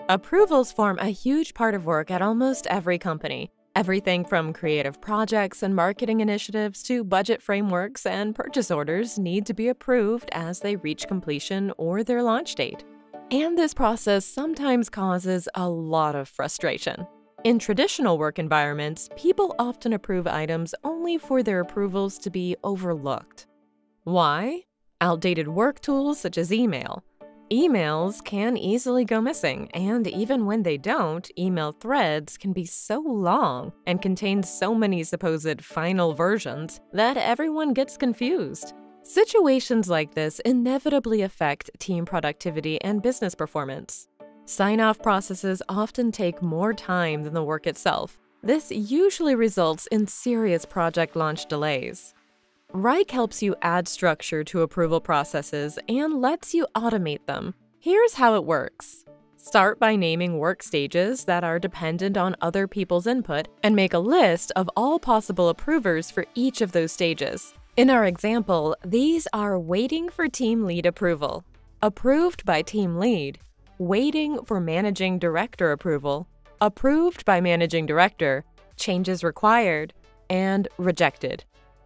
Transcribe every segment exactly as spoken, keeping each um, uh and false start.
Approvals form a huge part of work at almost every company. Everything from creative projects and marketing initiatives to budget frameworks and purchase orders need to be approved as they reach completion or their launch date. And this process sometimes causes a lot of frustration. In traditional work environments, people often approve items only for their approvals to be overlooked. Why? Outdated work tools such as email. Emails can easily go missing, and even when they don't, email threads can be so long and contain so many supposed final versions that everyone gets confused. Situations like this inevitably affect team productivity and business performance. Sign-off processes often take more time than the work itself. This usually results in serious project launch delays. Wrike helps you add structure to approval processes and lets you automate them. Here's how it works. Start by naming work stages that are dependent on other people's input and make a list of all possible approvers for each of those stages. In our example, these are waiting for team lead approval, approved by team lead, waiting for managing director approval, approved by managing director, changes required, and rejected.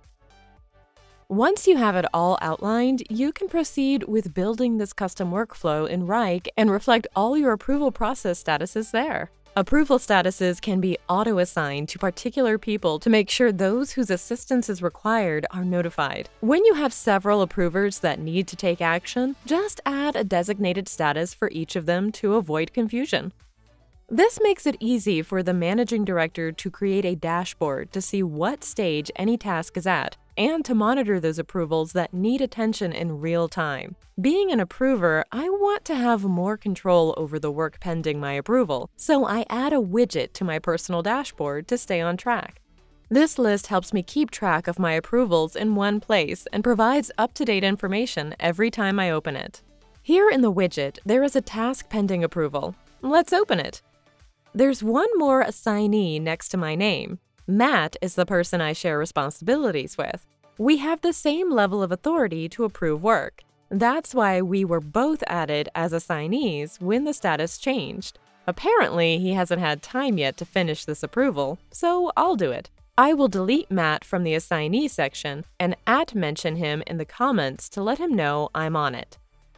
Once you have it all outlined, you can proceed with building this custom workflow in Wrike and reflect all your approval process statuses there. Approval statuses can be auto-assigned to particular people to make sure those whose assistance is required are notified. When you have several approvers that need to take action, just add a designated status for each of them to avoid confusion. This makes it easy for the managing director to create a dashboard to see what stage any task is at and to monitor those approvals that need attention in real time. Being an approver, I want to have more control over the work pending my approval, so I add a widget to my personal dashboard to stay on track. This list helps me keep track of my approvals in one place and provides up-to-date information every time I open it. Here in the widget, there is a task pending approval. Let's open it. There's one more assignee next to my name. Matt is the person I share responsibilities with. We have the same level of authority to approve work. That's why we were both added as assignees when the status changed. Apparently, he hasn't had time yet to finish this approval, so I'll do it. I will delete Matt from the assignee section and at-mention him in the comments to let him know I'm on it.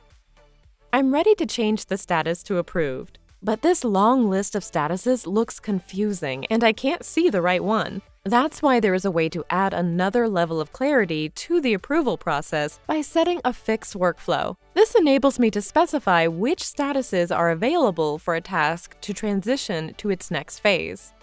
I'm ready to change the status to approved. But this long list of statuses looks confusing and I can't see the right one. That's why there is a way to add another level of clarity to the approval process by setting a fixed workflow. This enables me to specify which statuses are available for a task to transition to its next phase.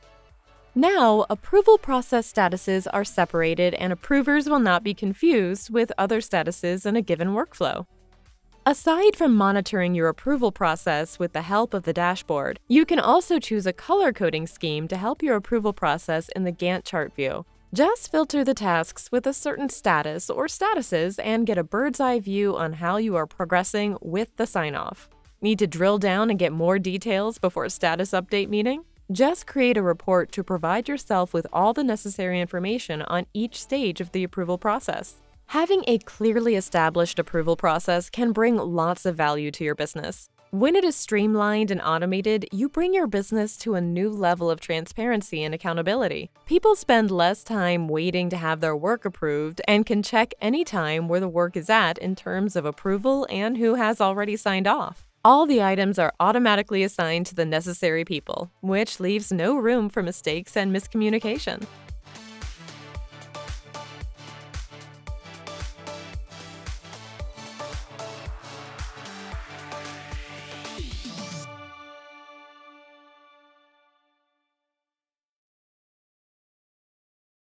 Now, approval process statuses are separated and approvers will not be confused with other statuses in a given workflow. Aside from monitoring your approval process with the help of the dashboard, you can also choose a color coding scheme to help your approval process in the Gantt chart view. Just filter the tasks with a certain status or statuses and get a bird's eye view on how you are progressing with the sign-off. Need to drill down and get more details before a status update meeting? Just create a report to provide yourself with all the necessary information on each stage of the approval process. Having a clearly established approval process can bring lots of value to your business. When it is streamlined and automated, you bring your business to a new level of transparency and accountability. People spend less time waiting to have their work approved and can check anytime where the work is at in terms of approval and who has already signed off. All the items are automatically assigned to the necessary people, which leaves no room for mistakes and miscommunication.